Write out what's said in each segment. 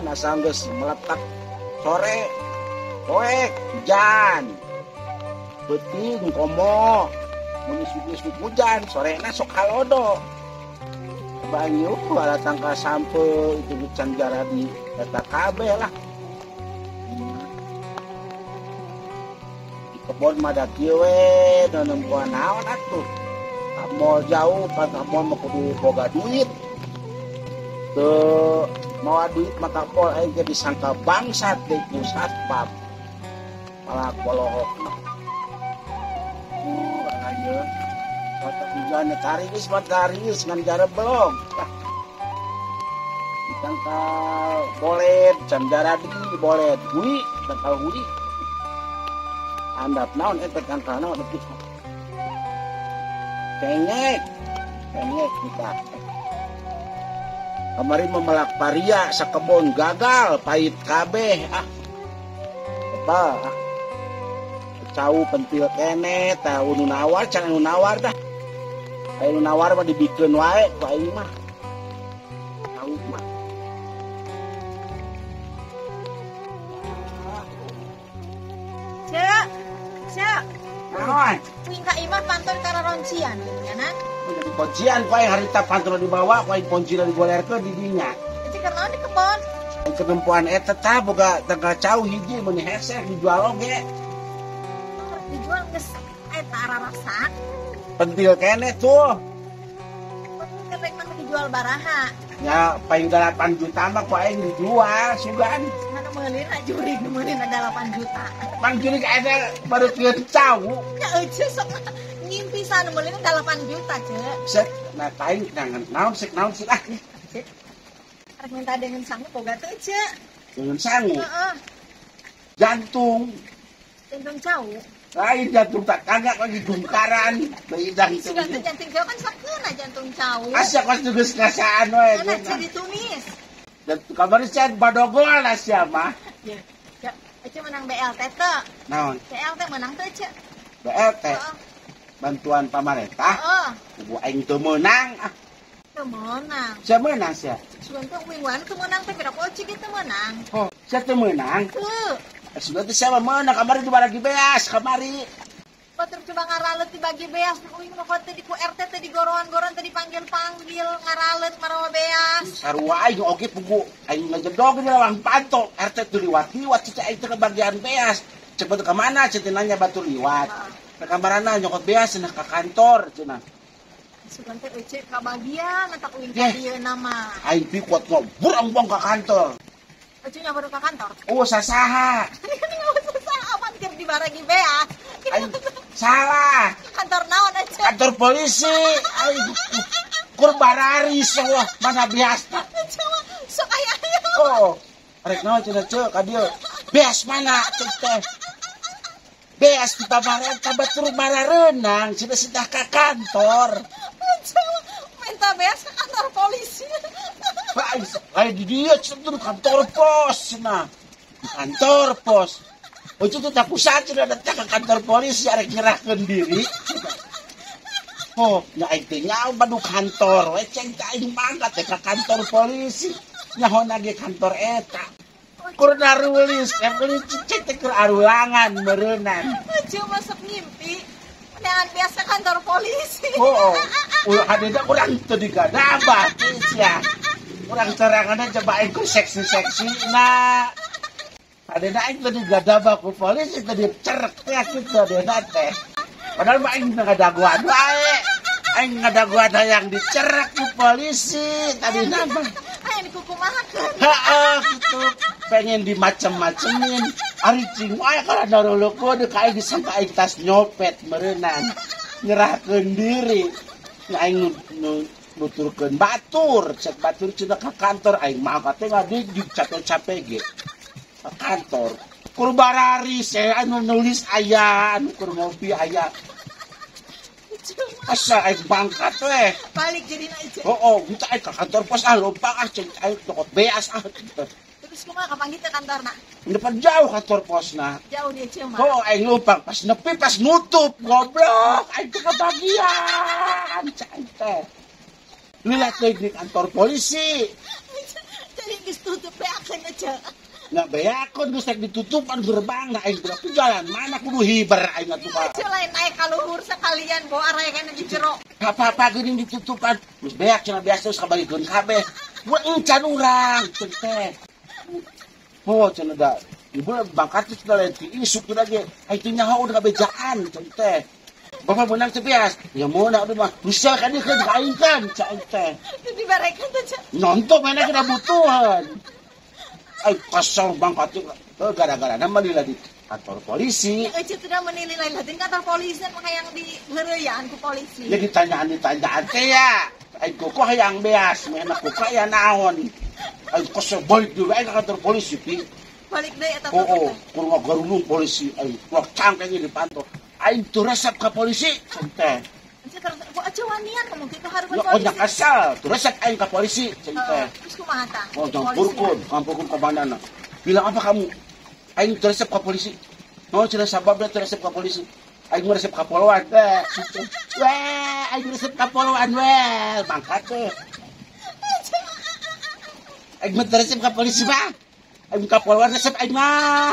asal geus meletak sore poek hujan penting komo mun suku hujan sorena sok halodo banyu wala tangka sampe itu can jara di eta kabeh lah di kebon mah da kieu we nempuan naon atuh ka mall jauh ka mall mah kudu boga duit teu mau duit maka pol aing jadi sangka bangsat deui ku satpam malah polohokna ayo foto tujuannya taris buat taris ngan jara belum tangkal bolet jam jara di bolet hui tangkal hui andap naon eta tangkal naon itu kengek kita kemarin memelak paria sakebon gagal pahit kabeh apa cau pentil kene tahu nu nawar can nu nawar dah aya nu nawar mah dibikeun wae ku aing mah tahu mah Cek naon kuing ka imah pantun kararoncian geuningan jadi poncian ku aing harita pantun dibawa ku aing poncian digolerkeun di dinya itu karena di kebon ketempuan eta tah boga tanggal cau hiji mun hesek dijual oge dijual geus eta rarasa pentil kene tuh ketek mah dijual baraha ya paling 8 juta mah ku aing dijual sugan mana meulina juri meulina 8 juta mang juri ada baru kieu cau ya eueuh sok ngimpi sana meulina 8 juta cek sek nah paling naon sek arek minta dengan sangu boga teu cek dengan sangu heeh jantung cau lain jantung tak kagak lagi bongkaran beidang itu sudah jantung cau kan sakeuna jantung cau asa kos geus ngasaan we ada jadi tumis dan kabar can badogol lah sia mah ya Ece menang BLT teh naon BLT menang teh Ece BLT bantuan pamarentah ku aing teu meunang teu meunang sia meunang sia sugan teh wingwan teu meunang teh pira poci kitu meunang oh sia teu meunang teu sudah teh sia meunang kamari dibagi beas kamari batur coba ngaralet dibagi beas uing mah teh di ku RT teh digoroan-goron teh dipanggil-panggil ngaralet marawa beas sarua aing oge pugu aing ngajedog di lawang panto RT teu liwat-liwat cicak aing teh kebagian beas cepet ke mana cetinanya batu liwat ke kamarana nyokot beas cenah ka kantor cenah sugan teh Ece kabagian eta uing ka dieu nama aing pi kuat ngobur ambong ka kantor Ece nya baru ka kantor oh sasaha aman keur dibaragi beas aing salah kantor naon Ece kantor polisi aing kur barari semua mana biasa sok aya oh rek naon cenah ceu ka dieu beas mana teh beas di pamarentah batur marareunang cenah sidah ka kantor minta beas ke kantor polisi aing di dieu cenah kantor pos cenah kantor pos oh itu tak usah cenah datang ke kantor polisi arek nyerahkeun diri oh nya aing teh nyaho badu kantor we ceng teh aing mangkat teh ka kantor polisi nyahona ge kantor eta kur narulis beli cicit teh keur arulangan meureunnan cuma masuk ngimpi dengan biasa kantor polisi oh ulah hadeda urang teu digadabah sia urang teranganna coba aing ku seksi-seksi na hadeda aing teu digadabah ku polisi teu dicerek teh kitu hadeda teh padahal mah aing ngadaguan wae aing ngadaguan hayang dicerek ku polisi tadi nambah aing dikukumahakeun heeh kitu pengen dimacem-macemin ari cing wae kana narulukeun ka aing disangka aing tas nyopet meureunnan nyerahkeun diri aing nuturkeun batur cek batur cenah ka kantor aing mah teh ngadigig catot capege ka kantor kur barari saya anu nulis aya anu kur ngopi aya asa aing bangkat we balik jadi Ece oh kita aing ka kantor pos lupa cek aing tokot beas terus kumaha kapanggih teh kantorna depan jauh kantor posna jauh dia Ece mah oh aing lupa pas nepi pas nutup goblok aing teh kebagian cai teh lihat di kantor polisi geus tutup beakeun aja. Nggak beakon geus ditutupan gerbang nah aing berapa jalan mana kudu hiber aing atuh ka. Aja lain naik ka luhur sekalian bawa araya kana di jero. Apa-apa geuning ditutupan. Geus beak cenah biasa geus kabalikeun kabeh. Mun encan urang ceun teh. Oh cenah da. Ibu bangkat itu lain ti isuk teh ge. Ai teh nyaho udah kabejaan ceun teh. Bapak menang teh bias. Ya mouna aduh mah. Bisa kan ieu kan aing kan ceun teh. Jadi barekan teh. Nonton mana kena butuhan. Ay kasar bangkat gara-gara nama lila di kantor polisi. Ya eueuh teh menilai lain di kantor polisi maka yang di heureuyan ku polisi. Ya ditanyaan teh ya. Ay koko hayang beas, mena koko aya naon. Ay kasar balik dulu ay ka kantor polisi pi. Balik deui eta Oh, kurang garulung polisi ay kuak cangkengnya dipantau. Ay tu resep ka polisi teh. Aja wanian kamu kita harus Ya onya kasal, tu resep aing ka polisi teh. Terus kumaha tah? Oh, campurkun komandan. Bilang apa kamu? Aing teresep ke polisi. Oh, cerita sabab dia teresep ke polisi. Aing meresep ke poluan. Weh, aing meresep ke poluan, weh. Bangkat teh. Aing teresep ke polisi, bah. Aing ke poluan resep aing mah.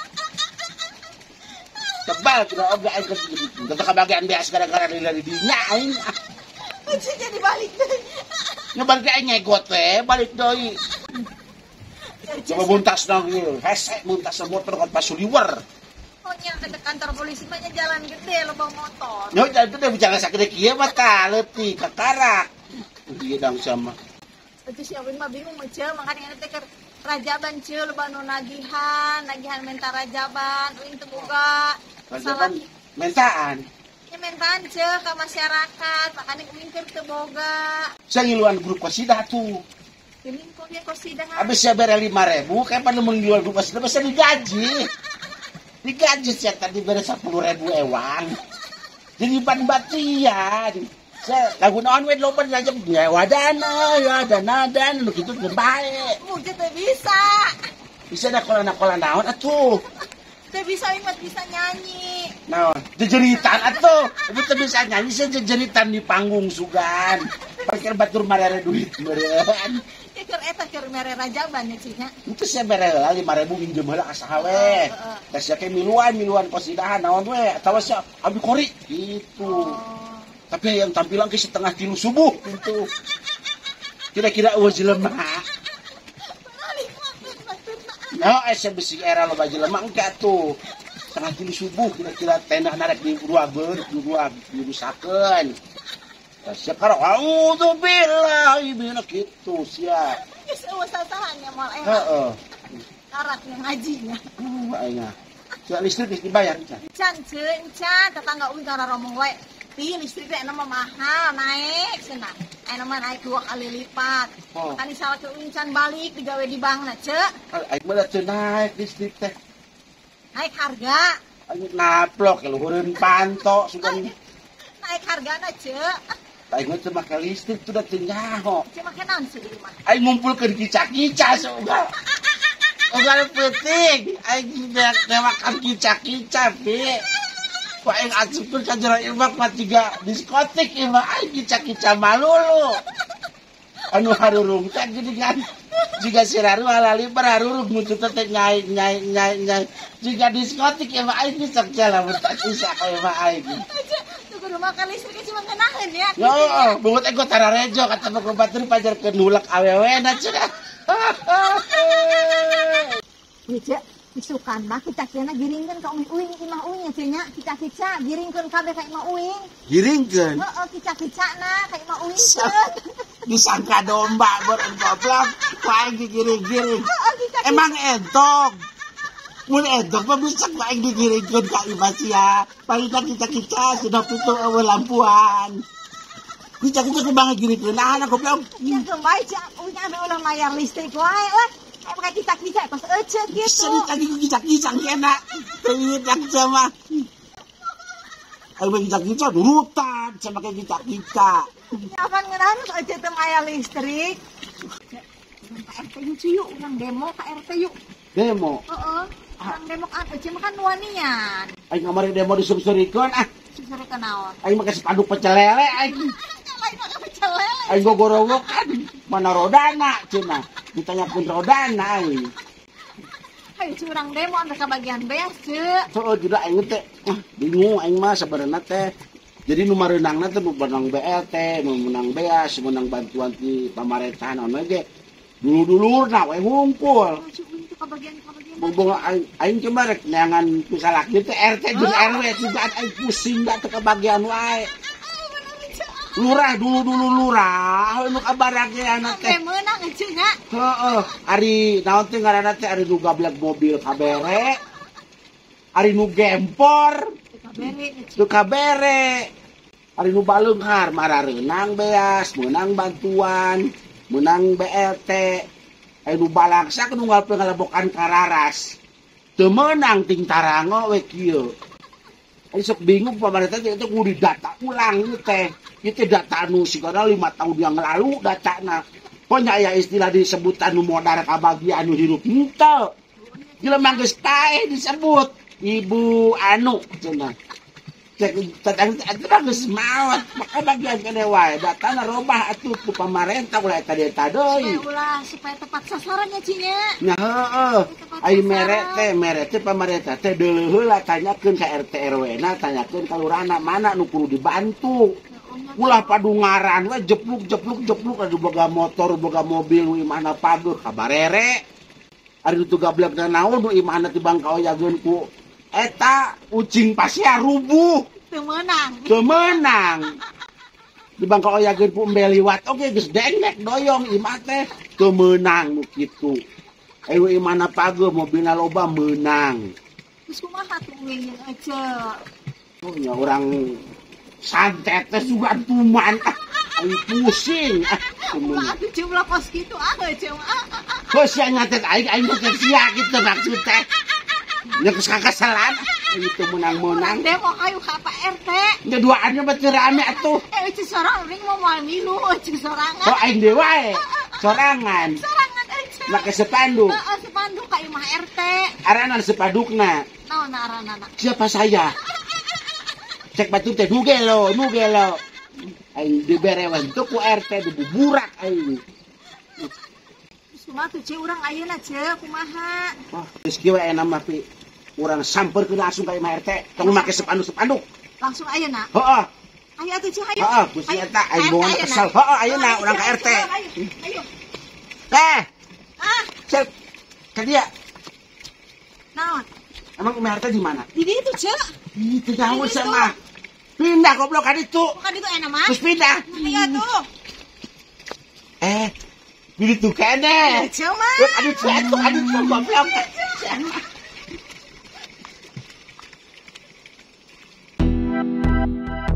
Tebal kira oge aing ke kebagian beas gara-gara lila di dinya aing. Aja jadi balik deui. Ngebalik aing ngegot teh, balik deui. Coba buntas dong ieu. Hese buntas motor kan pasuliwer. Oh nya ke kantor polisi mah jalan gede loba motor. Yo jalan gede bicara sakit kieu mah tah leutik kakarak. Ieu dang sama. Itu si Awin mah bingung mah ceu makanya teh keur rajaban ceu loba nu nagihan menta rajaban uing teu boga. Rajaban mentaan. Ya mentaan ceu ka masyarakat makanya uing keur teu boga. Sangiluan grup kosidah tuh. Ini kok dia kosidah. Habis ya bere 5.000, kayak pada menjual grup kosidah bisa digaji. Digaji sih tadi bere 10.000 ewang. Jadi ban batian. Saya lagu naon we loba aja nyewa dana, ya dana lu kitu teu bae. Mungkin teu bisa. Bisa da kola naon atuh. Teu bisa imat bisa nyanyi. Naon? Jejeritan atuh. Ibu teu bisa nyanyi sih jejeritan di panggung sugan. Parkir batur marere duit meureun. Keur eta keur mere rajaban ya cinya. Itu saya bere lah 5.000 minjem heula ka saha we. Da sia ke miluan kosidahan naon we atawa sia abi kori gitu. Tapi yang tampilan ke setengah 3 subuh gitu. Kira-kira eueuh jelema. No, asa besi era loba jelema engke atuh. Setengah 3 subuh kira-kira tenda narek di dirusakeun. Sia karo auzubillahi minak kitu sia. Geus eueuh sasahannya moal era. Heeh. Karatnya ngajinya. Aingna. Sia listrik geus dibayar can. Can can tetangga uing kana romong wae. Ti listrik teh mah mahal naik cenah. Aya mah naik 2 kali lipat. Kan misalnya ke uing can balik digawe di bankna ceuk. Aing mah teu naik listrik teh. Naik harga. Aing naplok luhureun panto sugan. Naik hargana ceuk. Aing mah teu make listrik teh teu nyaho. Cuma kenaon sih di rumah. Aing ngumpulkeun kica-kica sugan. Ugal penting, aing teh makan kica-kica pi. Ku aing asupkeun ka jero imah mah 3 diskotik imah aing kica-kica malulu. Anu harurung teh gini kan. Jika siraru halali berharurung mutu teh nyai. Jika diskotik imah aing bisa jalan tak bisa ka imah aing. Tuh rumah kali listrik cuma kenaheun ya. Yo, bungut ego tararejo kata Pak Batur pajarkeun hulak awewena cenah. Iya, isukan mah kita kena giringkeun ka uing imah uing nya kica-kica giringkeun kabeh ka imah uing. Giringkeun. Heeh, kica-kicana ka imah uing. Disangka domba beureun goblok, ku aing digiring-giring. Emang entong. Mun entong mah bisa ku aing digiringkeun ka imah sia. Palitan kica-kica sudah pitu eueuh lampuan. Kica-kica kumaha giringkeun anak goblok. Ya kembali cak uing ame ulah mayar listrik wae euy. Pakai kica-kica pas ecet gitu. Cerita di kica-kica kena. Teuing sama. Ayo kica-kica nurutan sama kayak kica-kica. Nyapan ngeunaan ecet teh aya listrik. Ka RT yuk ciu urang demo ka RT yuk. Demo. Heeh. Urang demo ka RT mah kan wanian. Aing kamari demo disur-surikeun ah. Susah kenaon. Aing make spanduk pecel lele aing. Lain mah pecel lele. Aing gogorowokan mana rodana cenah. ditanyakeun rodana aing. Hayu curang demo anda kebagian beas ceu. Soal juga aing teh bingung aing mah sabarana teh. Jadi nu mareunangna teh nu menang BLT, nu menang beas, menang bantuan ti pamarientahan ono ge. Dulu-dulurna we ngumpul. Kebagian Bobong aing coba rek neangan pisalak teh RT jeung RW juga aing pusing da teu kebagian wae. Lurah dulu lurah nu kabaragena teh. Sampai menang eceung nya. Heeh, ari naon teh ngaranna teh ari nu gablek mobil kabere. Ari nu gempor teu kabere. Ari nu baleunghar marareunang beas, meunang bantuan, meunang BLT. Ari nu balaksa nu ngalabokan kararas. Teu meunang ting tarango we kieu. Ari sok bingung pamarentah teh kudu didata ulang ieu teh. Ieu teh data anu sigana 5 tahun yang lalu datana. Pokoknya aya istilah disebutan nu modar kabagian nu hirup henteu. Jelema geus tae disebut Ibu Anu cenah. Cek tetang geus maot maka bagian kene wae datana robah atuh ku pamarentah ulah eta deui. Supaya tepat sasaran ya cinya. Nya heueuh. Ai mere teh pamarentah teh deuleuh heula tanyakeun ka RT RW-na, tanyakeun ka lurahna mana nu kudu dibantu. Ulah padu ngaran we jepluk adu boga motor, boga mobil nu imahna pager kabarere. Ari itu gablekna naon nu imahna ti bangka oyageun ku eta ucing pasia rubuh. Teu meunang. Teu meunang. Di bangka oyageun ku embe liwat oge geus dengnek doyong imah teh teu meunang nu kitu. Ayo imahna pager mobilna loba meunang. Terus kumaha tuh uing ece? Oh nya urang santet teh juga tuman. Ayo pusing. Kumaha atuh ceulah kos kitu ece mah. Kos sia nyatet aing teh sia kitu maksud teh. Nya geus kakasalan. Itu menang-menang. Demo kayu ka Pak RT. Nya duaannya beuteung rame atuh. Ece sorang ring mau moal milu ece sorangan. Oh aing deui wae. Sorangan. Sorangan ece. Make sepanduk. Heeh, sepanduk ka imah RT. Arana sepandukna. Naon aranana? Siapa saya? Cek batu teh nugelo. Aing diberewan tuh ku RT dibuburak aing. Kumaha tuh ce urang ayeuna ce kumaha? Wah, geus kieu we nama pi urang sampeurkeun langsung ka imah RT. Tong make sepanduk. Langsung ayeuna. Heeh. Ayo atuh ce hayu. Heeh, kusi eta aing bohong kesal. Heeh, ayeuna urang ka RT. Ayo. Cek ka dia. Naon? Emang imah RT di mana? Di ditu ce. Itu jauh sama. Pindah goblok ka ditu. Bukan itu enak mah. Terus pindah. Ayo tuh. Di ditu kene. Ce mah. Aduh goblok.